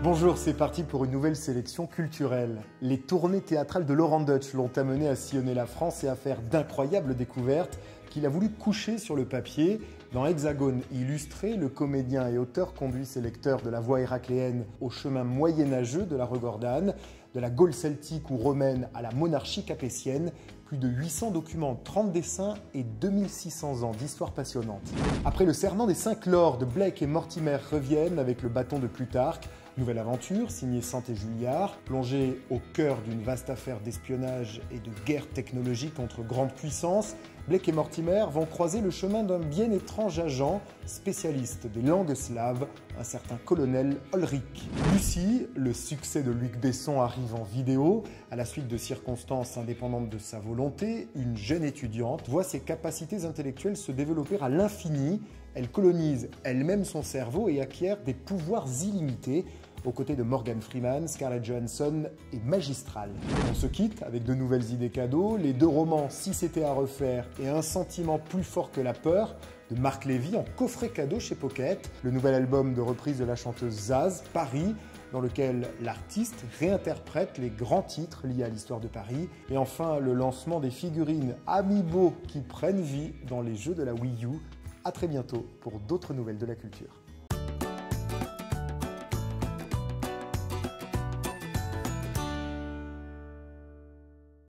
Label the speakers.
Speaker 1: Bonjour, c'est parti pour une nouvelle sélection culturelle. Les tournées théâtrales de Laurent Deutsch l'ont amené à sillonner la France et à faire d'incroyables découvertes qu'il a voulu coucher sur le papier. Dans Hexagone illustré, le comédien et auteur conduit ses lecteurs de la voie héracléenne au chemin moyenâgeux de la Regordane, de la Gaule celtique ou romaine à la monarchie capétienne. Plus de 800 documents, 30 dessins et 2600 ans d'histoire passionnante. Après le serment des 5 lords, Blake et Mortimer reviennent avec le bâton de Plutarque. Nouvelle aventure, signée Santé Julliard, plongée au cœur d'une vaste affaire d'espionnage et de guerre technologique entre grandes puissances, Blake et Mortimer vont croiser le chemin d'un bien étrange agent, spécialiste des langues slaves, un certain colonel Ulrich. Lucie, le succès de Luc Besson arrive en vidéo. À la suite de circonstances indépendantes de sa volonté, une jeune étudiante voit ses capacités intellectuelles se développer à l'infini. Elle colonise elle-même son cerveau et acquiert des pouvoirs illimités. Aux côtés de Morgan Freeman, Scarlett Johansson et Magistral. On se quitte avec de nouvelles idées cadeaux, les 2 romans Si c'était à refaire et Un sentiment plus fort que la peur de Marc Lévy en coffret cadeau chez Pocket, le nouvel album de reprise de la chanteuse Zaz, Paris, dans lequel l'artiste réinterprète les grands titres liés à l'histoire de Paris, et enfin le lancement des figurines Amiibo qui prennent vie dans les jeux de la Wii U. À très bientôt pour d'autres nouvelles de la culture.